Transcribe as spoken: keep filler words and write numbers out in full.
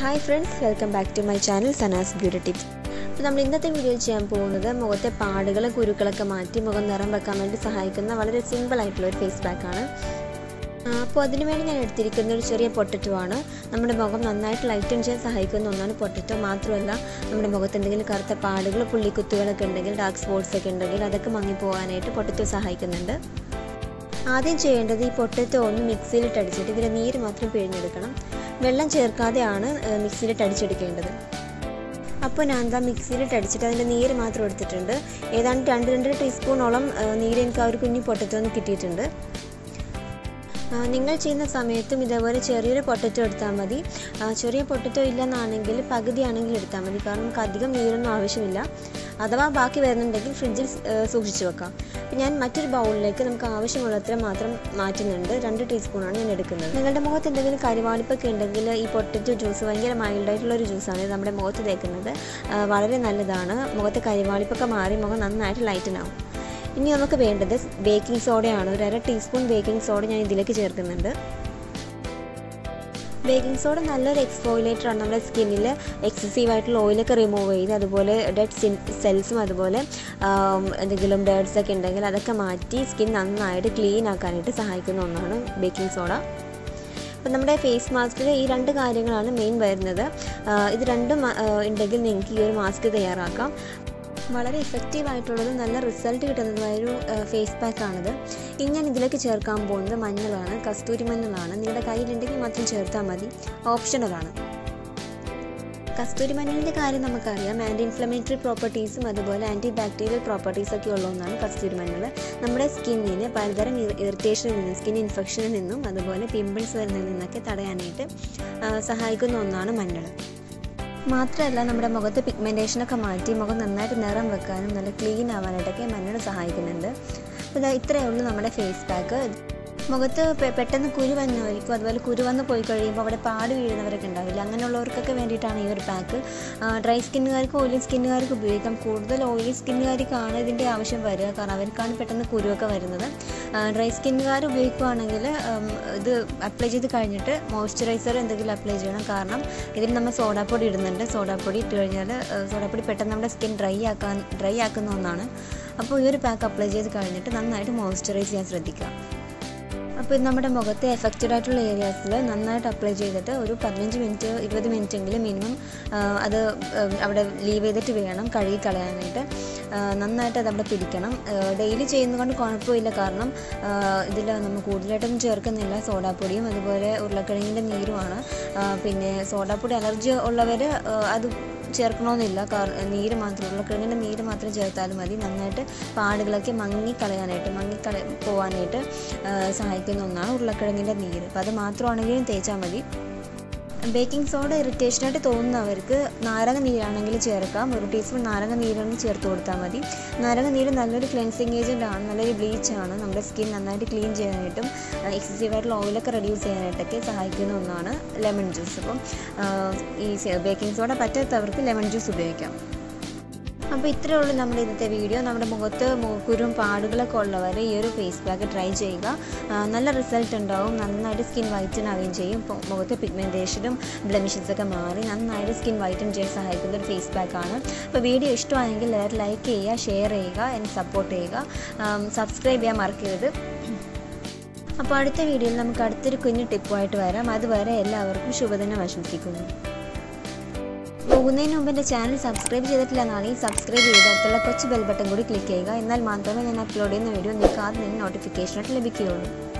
Hi friends, welcome back to my channel Sana's Beauty Tips. അപ്പോൾ നമ്മൾ ഇന്നത്തെ video ചെയ്യാൻ പോകുന്നത് മുഖത്തെ പാടുകൾ കുരുക്കളൊക്കെ മാറ്റി മുഖം നിറം വെക്കാൻ വേണ്ടി സഹായിക്കുന്ന വളരെ സിമ്പിൾ ആയിട്ടുള്ള ഒരു ഫേസ് പാക്ക് ആണ്. അപ്പോൾ അതിനു വേണ്ടി ഞാൻ എടുത്തിരിക്കുന്ന ഒരു ചെറിയ പൊട്ടറ്റോ ആണ്. നമ്മുടെ മുഖം നന്നായിട്ട് ലൈറ്റൻ ചെയ്യാൻ സഹായിക്കുന്ന ഒന്നാണ് പൊട്ടറ്റോ. മാത്രമല്ല നമ്മുടെ മുഖത്ത് എന്തെങ്കിലും കറുത്ത പാടുകൾ പുള്ളിക്കുത്തുകളൊക്കെ ഉണ്ടെങ്കിൽ ഡാർക്ക് സ്പോട്ട്സ് ഒക്കെ ഉണ്ടെങ്കിൽ അതൊക്കെ മങ്ങി പോകാനായിട്ട് പൊട്ടറ്റോ സഹായിക്കുന്നുണ്ട്. ആദ്യം ചെയ്യേണ്ടത് ഈ പൊട്ടറ്റോ ഒന്ന് മിക്സിയിലിട്ട് അടിച്ചിട്ട് ഇതിൻ്റെ നീര് മാത്രം പിഴിഞ്ഞെടുക്കണം. വെള്ളം ചേർക്കാതെയാണ് മിക്സിയിലിട്ട് അടിച്ചെടുക്കേണ്ടത്. അപ്പോൾ ഞാൻ എന്താ മിക്സിയിലിട്ട് അടിച്ചിട്ട് അതിൻ്റെ നീര് മാത്രം എടുത്തിട്ടുണ്ട്. ഏതാണ്ട് രണ്ട് രണ്ടര ടീസ്പൂണോളം നീര് എനിക്ക് ആ ഒരു കുഞ്ഞു പൊട്ടറ്റോ ഒന്ന് കിട്ടിയിട്ടുണ്ട്. നിങ്ങൾ ചെയ്യുന്ന സമയത്തും ഇതേപോലെ ചെറിയൊരു പൊട്ടറ്റോ എടുത്താൽ മതി. ചെറിയ പൊട്ടറ്റോ ഇല്ലെന്നാണെങ്കിൽ പകുതിയാണെങ്കിൽ എടുത്താൽ മതി, കാരണം നമുക്ക് അധികം നീരൊന്നും ആവശ്യമില്ല. അഥവാ ബാക്കി വരുന്നുണ്ടെങ്കിൽ ഫ്രിഡ്ജിൽ സൂക്ഷിച്ച് വെക്കാം. അപ്പോൾ ഞാൻ മറ്റൊരു ബൗളിലേക്ക് നമുക്ക് ആവശ്യമുള്ളത്ര മാത്രം മാറ്റുന്നുണ്ട്. രണ്ട് ടീസ്പൂണാണ് ഞാൻ എടുക്കുന്നത്. നിങ്ങളുടെ മുഖത്ത് എന്തെങ്കിലും കരിവാളിപ്പൊക്കെ ഉണ്ടെങ്കിൽ ഈ പൊട്ടറ്റോ ജ്യൂസ് ഭയങ്കര മൈൽഡായിട്ടുള്ളൊരു ജ്യൂസാണ്. ഇത് നമ്മുടെ മുഖത്ത് തേക്കുന്നത് വളരെ നല്ലതാണ്. മുഖത്തെ കരിവാളിപ്പൊക്കെ മാറി മുഖം നന്നായിട്ട് ലൈറ്റൻ ആവും. ഇനി നമുക്ക് വേണ്ടത് ബേക്കിംഗ് സോഡയാണ്. ഒരു അര ടീസ്പൂൺ ബേക്കിംഗ് സോഡ ഞാൻ ഇതിലേക്ക് ചേർക്കുന്നുണ്ട്. ബേക്കിംഗ് സോഡ നല്ലൊരു എക്സ്ഫോയിലേറ്ററാണ്. നമ്മുടെ സ്കിന്നിൽ എക്സസീവ് ആയിട്ടുള്ള ഓയിലൊക്കെ റിമൂവ് ചെയ്ത് അതുപോലെ ഡെഡ് സെൽസും അതുപോലെ എന്തെങ്കിലും ഡേർട്സ് ഒക്കെ ഉണ്ടെങ്കിൽ അതൊക്കെ മാറ്റി സ്കിൻ നന്നായിട്ട് ക്ലീൻ ആക്കാനായിട്ട് സഹായിക്കുന്ന ഒന്നാണ് ബേക്കിംഗ് സോഡ. അപ്പം നമ്മുടെ ഫേസ് മാസ്കിൽ ഈ രണ്ട് കാര്യങ്ങളാണ് മെയിൻ വരുന്നത്. ഇത് രണ്ടും ഉണ്ടെങ്കിൽ നിങ്ങൾക്ക് ഈ ഒരു മാസ്ക് തയ്യാറാക്കാം. വളരെ ഇഫക്റ്റീവ് ആയിട്ടുള്ളതും നല്ല റിസൾട്ട് കിട്ടുന്നതുമായൊരു ഫേസ് പാക്കാണിത്. ഇനി ഞാൻ ഇതിലേക്ക് ചേർക്കാൻ പോകുന്നത് മഞ്ഞളാണ്. കസ്തൂരി മഞ്ഞളാണ്. നിങ്ങളുടെ കയ്യിലുണ്ടെങ്കിൽ മാത്രം ചേർത്താൽ മതി, ഓപ്ഷണലാണ്. കസ്തൂരി മഞ്ഞളിൻ്റെ കാര്യം നമുക്കറിയാം. ആൻറ്റി ഇൻഫ്ലമേറ്ററി പ്രോപ്പർട്ടീസും അതുപോലെ ആൻറ്റി ബാക്ടീരിയൽ പ്രോപ്പർട്ടീസൊക്കെ ഉള്ള ഒന്നാണ് കസ്തൂരി മഞ്ഞൾ. നമ്മുടെ സ്കിന്നിന് പലതരം ഇറിറ്റേഷനിൽ നിന്നും സ്കിൻ ഇൻഫെക്ഷനിൽ നിന്നും അതുപോലെ പിമ്പിൾസ് വരുന്നതിൽ നിന്നൊക്കെ തടയാനായിട്ട് സഹായിക്കുന്ന ഒന്നാണ് മഞ്ഞൾ. മാത്രമല്ല നമ്മുടെ മുഖത്ത് പിഗ്മെൻറ്റേഷനൊക്കെ മാറ്റി മുഖം നന്നായിട്ട് നിറം വെക്കാനും നല്ല ക്ലീൻ ആവാനായിട്ടൊക്കെ മഞ്ഞൾ സഹായിക്കുന്നുണ്ട്. അപ്പോൾ ഇത്രയേ ഉള്ളൂ നമ്മുടെ ഫേസ് പാക്ക്. മുഖത്ത് പെട്ടെന്ന് കുരു വന്നവർക്കും അതുപോലെ കുരു വന്ന് പോയി കഴിയുമ്പോൾ അവിടെ പാട് വീഴുന്നവരൊക്കെ ഉണ്ടാവില്ല, അങ്ങനെയുള്ളവർക്കൊക്കെ വേണ്ടിയിട്ടാണ് ഈ ഒരു പാക്ക്. ഡ്രൈ സ്കിന്നുകാർക്കും ഓയിലി സ്കിന്നുകാർക്കും ഉപയോഗിക്കാം. കൂടുതൽ ഓയിലി സ്കിന്നുകാർക്കാണ് ഇതിൻ്റെ ആവശ്യം വരിക, കാരണം അവർക്കാണ് പെട്ടെന്ന് കുരുവൊക്കെ വരുന്നത്. ഡ്രൈ സ്കിന്നുകാർ ഉപയോഗിക്കുകയാണെങ്കിൽ ഇത് അപ്ലൈ ചെയ്ത് കഴിഞ്ഞിട്ട് മോയ്സ്ചറൈസർ എന്തെങ്കിലും അപ്ലൈ ചെയ്യണം, കാരണം ഇതിൽ നമ്മൾ സോഡാപ്പൊടി ഇടുന്നുണ്ട്. സോഡാപ്പൊടി ഇട്ട് കഴിഞ്ഞാൽ സോഡാപ്പൊടി പെട്ടെന്ന് നമ്മുടെ സ്കിൻ ഡ്രൈ ആക്കാൻ ഡ്രൈ ആക്കുന്ന ഒന്നാണ്. അപ്പോൾ ഈ ഒരു പാക്ക് അപ്ലൈ ചെയ്ത് കഴിഞ്ഞിട്ട് നന്നായിട്ട് മോയ്സ്ചറൈസ് ചെയ്യാൻ ശ്രദ്ധിക്കുക. അപ്പോൾ ഇത് നമ്മുടെ മുഖത്തെ എഫക്റ്റഡ് ആയിട്ടുള്ള ഏരിയാസിൽ നന്നായിട്ട് അപ്ലൈ ചെയ്തിട്ട് ഒരു പതിനഞ്ച് മിനിറ്റ് ഇരുപത് മിനിറ്റ് എങ്കിലും മിനിമം അത് അവിടെ ലീവ് ചെയ്തിട്ട് വേണം കഴുകി കളയാനായിട്ട്. നന്നായിട്ട് അതവിടെ പിടിക്കണം. ഡെയിലി ചെയ്യുന്നത് കൊണ്ട് കുഴപ്പമില്ല, കാരണം ഇതിൽ നമ്മൾ കൂടുതലായിട്ടൊന്നും ചേർക്കുന്നില്ല. സോഡാപ്പൊടിയും അതുപോലെ ഉരുളക്കിഴങ്ങിൻ്റെ നീരുമാണ്. പിന്നെ സോഡാപ്പൊടി അലർജി ഉള്ളവർ അത് ചേർക്കണമെന്നില്ല, കാരണം നീര് മാത്രം ഉരുളക്കിഴങ്ങിൻ്റെ നീര് മാത്രം ചേർത്താലും മതി. നന്നായിട്ട് പാടുകളൊക്കെ മങ്ങിക്കളയാനായിട്ട് മങ്ങിക്കള പോകാനായിട്ട് സഹായിക്കുന്ന ഒന്നാണ് ഉരുളക്കിഴങ്ങിൻ്റെ നീര്. അപ്പോൾ അത് മാത്രമാണെങ്കിലും തേച്ചാൽ മതി. ബേക്കിംഗ് സോഡ ഇറിറ്റേഷനായിട്ട് തോന്നുന്നവർക്ക് നാരങ്ങ നീരാണെങ്കിൽ ചേർക്കാം. ഒരു ടീസ്പൂൺ നാരങ്ങ നീരാണെങ്കിൽ ചേർത്ത് കൊടുത്താൽ മതി. നാരങ്ങ നീര് നല്ലൊരു ക്ലെൻസിങ് ഏജൻ്റ് ആണ്, നല്ലൊരു ബ്ലീച്ചാണ്. നമ്മുടെ സ്കിൻ നന്നായിട്ട് ക്ലീൻ ചെയ്യാനായിട്ടും എക്സസീവായിട്ടുള്ള ഓയിലൊക്കെ റെഡ്യൂസ് ചെയ്യാനായിട്ടൊക്കെ സഹായിക്കുന്ന ഒന്നാണ് ലെമൺ ജ്യൂസ്. അപ്പം ഈ ബേക്കിംഗ് സോഡ പറ്റാത്തവർക്ക് ലെമൺ ജ്യൂസ് ഉപയോഗിക്കാം. അപ്പോൾ ഇത്രയേ ഉള്ളൂ നമ്മുടെ ഇന്നത്തെ വീഡിയോ. നമ്മുടെ മുഖത്ത് കുരും പാടുകളൊക്കെ ഉള്ളവർ ഈ ഒരു ഫേസ് പാക്ക് ട്രൈ ചെയ്യുക. നല്ല റിസൾട്ട് ഉണ്ടാവും. നന്നായിട്ട് സ്കിൻ വൈറ്റൻ ആവുകയും ചെയ്യും. മുഖത്തെ പിഗ്മെൻറ്റേഷനും ബ്ലെമിഷൻസൊക്കെ മാറി നന്നായിട്ട് സ്കിൻ വൈറ്റൻ ചെയ്യാൻ സഹായിക്കുന്ന ഒരു ഫേസ് പാക്കാണ്. അപ്പോൾ വീഡിയോ ഇഷ്ടമായെങ്കിൽ എല്ലാവരും ലൈക്ക് ചെയ്യുക, ഷെയർ ചെയ്യുക, എന്നെ സപ്പോർട്ട് ചെയ്യുക, സബ്സ്ക്രൈബ് ചെയ്യാൻ മറക്കരുത്. അപ്പോൾ അടുത്ത വീഡിയോയിൽ നമുക്ക് അടുത്തൊരു കുഞ്ഞു ടിപ്പുമായിട്ട് വരാം. അതുവരെ എല്ലാവർക്കും ശുഭദിനം ആശംസിക്കുന്നു. പോകുന്നതിന് മുമ്പ് എൻ്റെ ചാനൽ സബ്സ്ക്രൈബ് ചെയ്തിട്ടില്ല എന്നാണെങ്കിൽ സബ്സ്ക്രൈബ് ചെയ്ത് അടുത്തുള്ള കൊച്ചു ബെൽ ബട്ടൺ കൂടി ക്ലിക്ക് ചെയ്യുക. എന്നാൽ മാത്രമേ ഞാൻ അപ്ലോഡ് ചെയ്യുന്ന വീഡിയോ നിങ്ങൾക്ക് ആദ്യം തന്നെ നോട്ടിഫിക്കേഷനായിട്ട് ലഭിക്കുകയുള്ളൂ.